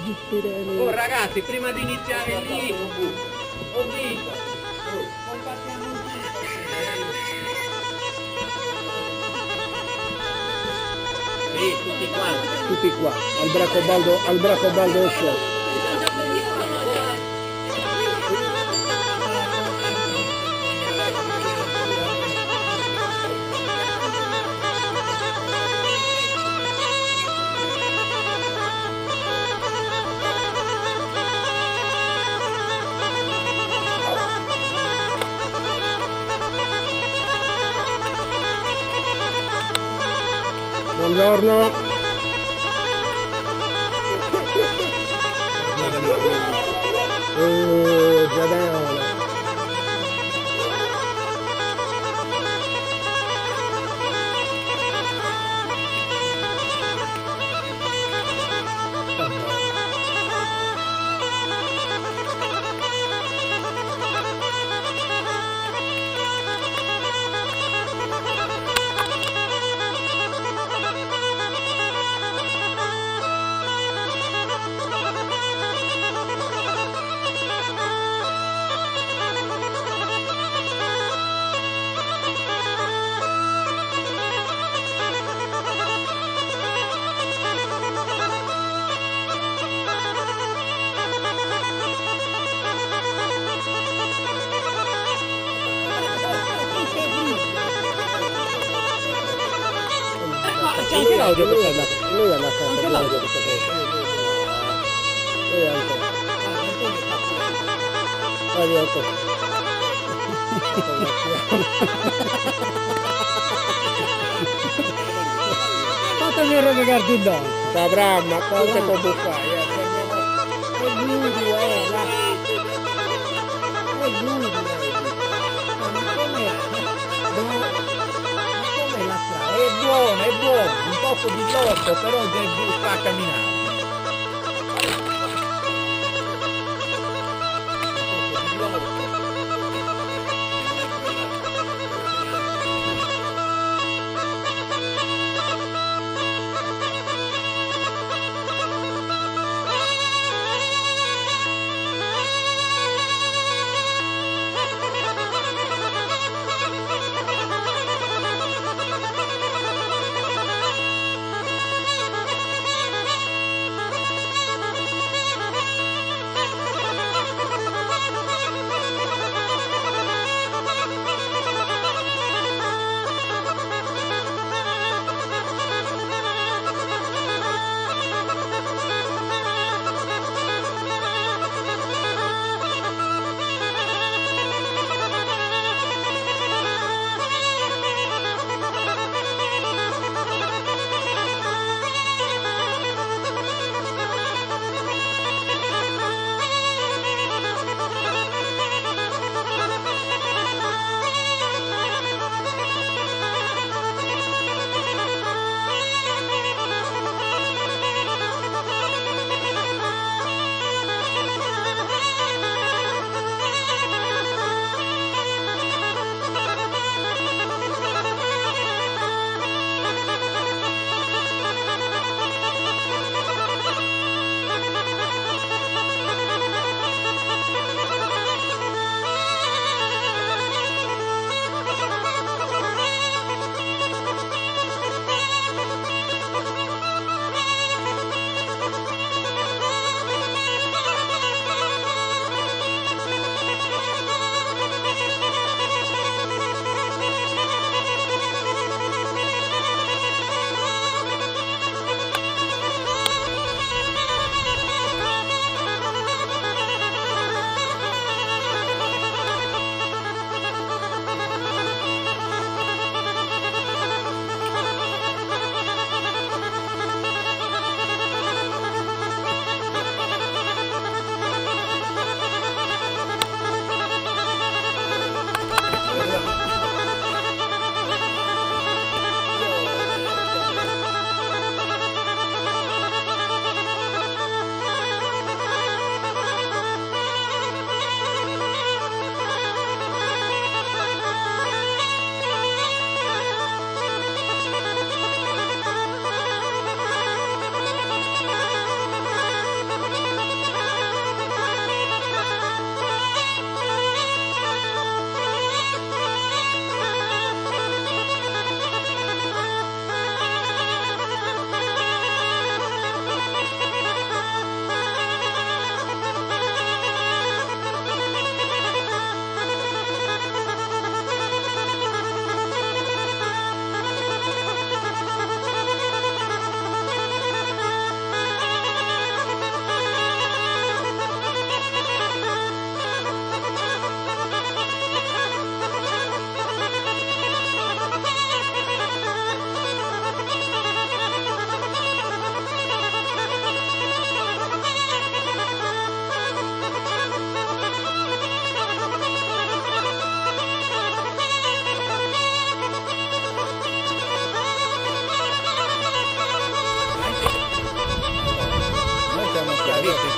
Oh ragazzi, prima di iniziare lì, ho vinto. Combattiamo sì, tutti quanti. Tutti qua, al Bracobaldo Show. Buongiorno. Giadeo. C'è anche l'audio per te. Lui è una cosa. Anche l'audio per te. Lui è un po'. Vai via un po'. Fatemi relegare di dopo. Sta brama, quante può fare? È buio, è buio. Ma come la strada? È buono, un poco di torto, però sta a camminare.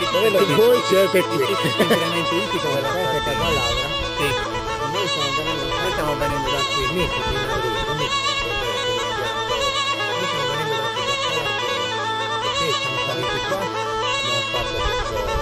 E voi siete qui. L'inquinamento ittico della casa Casa Laura. Sì. Noi stiamo venendo da qui, Nick, quindi stiamo venendo da qui, perché siamo saliti qua, abbiamo fatto questo.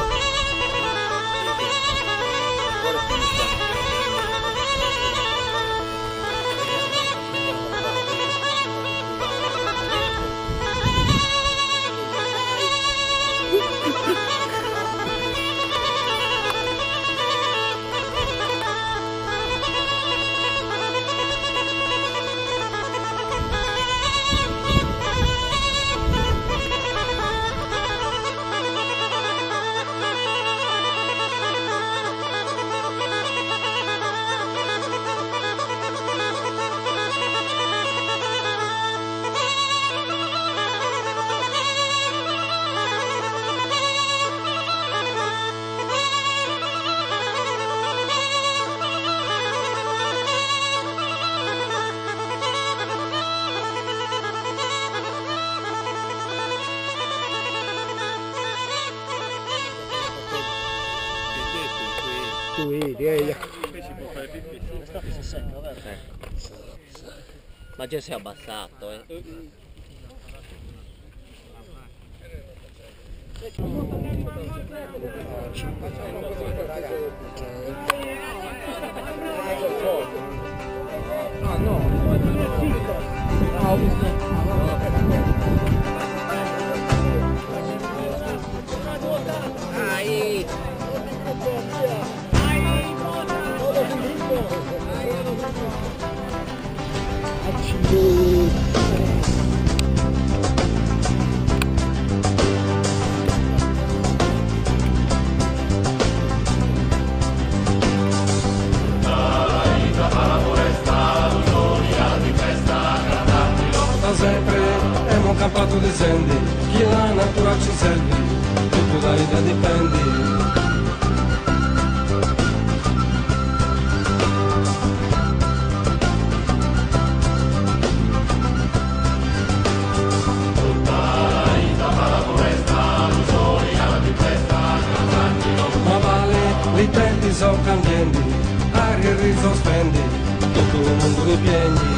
Tu vedi, Ma già si è abbassato, Ah no, ho visto. Da sempre abbiamo campato di sendi, chi la natura ci serve, tutto da vita dipendi. Ma vale, i tempi sono cambiando, aria e riso spendi, tutto il mondo li piegni.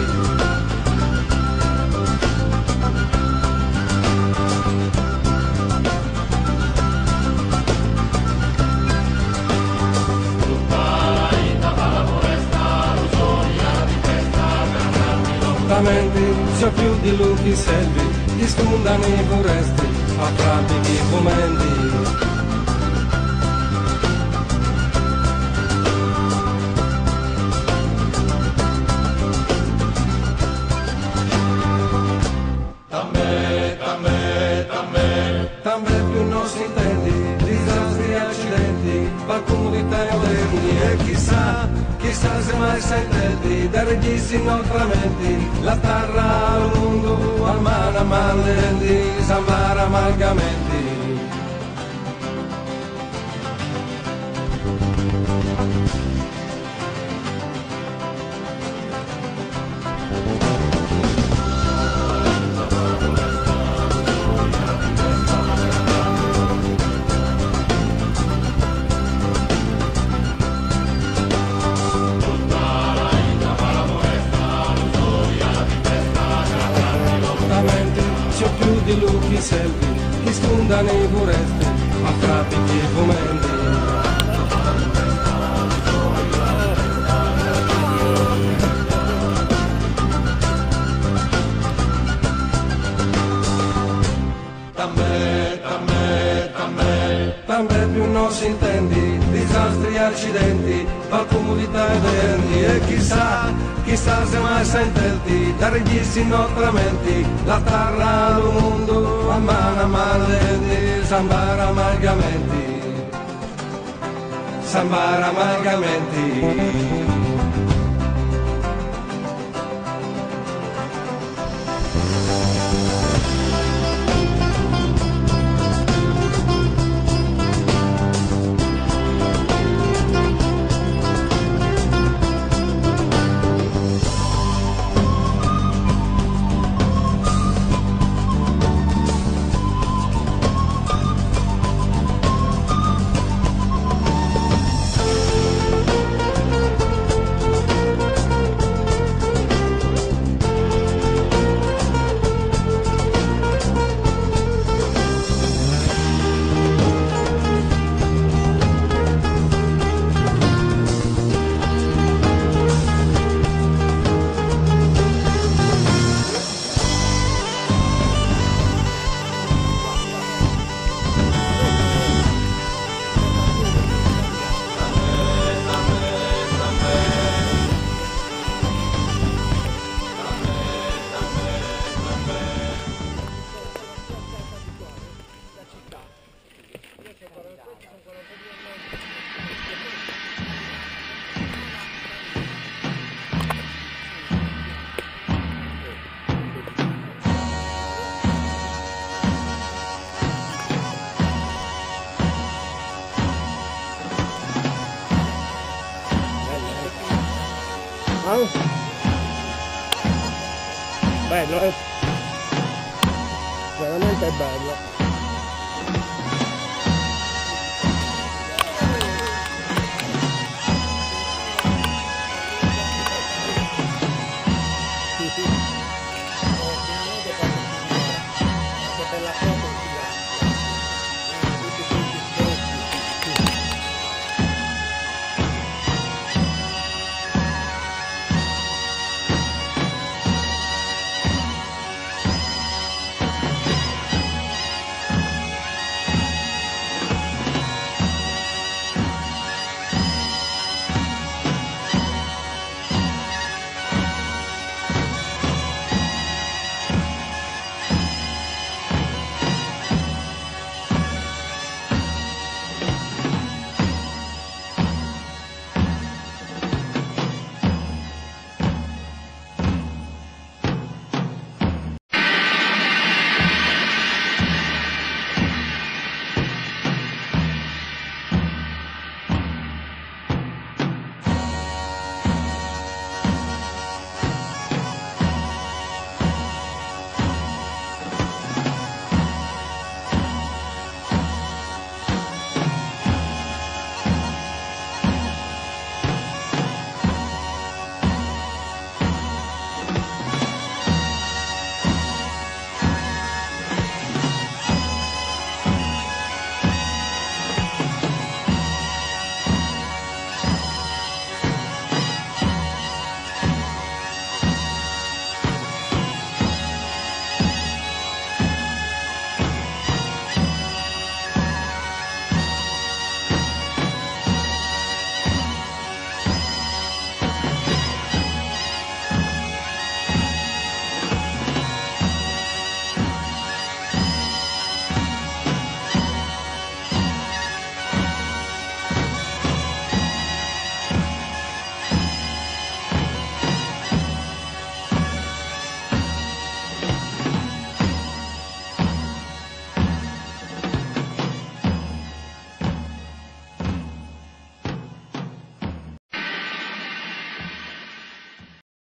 C'è più di lupi selvi, gli scundano i foresti, a pratichi i fomenti. Tambe più non si intendi, disastri e accidenti, qualcuno di te moderni e chissà se mai sententi, da registi inoltramenti, la terra al mondo, al mare amalenti, salvare amalgamenti. C'è più di lupi selvi, chi scundano i foresti, a traffici e fomenti. Tambe più non si intendi, disastri e accidenti, per comodità e denti, e chissà se mai sentirti, da registi inoltramenti, la terra al mondo, a mano a mano denti, sambare amalgamenti. Bello, veramente bello.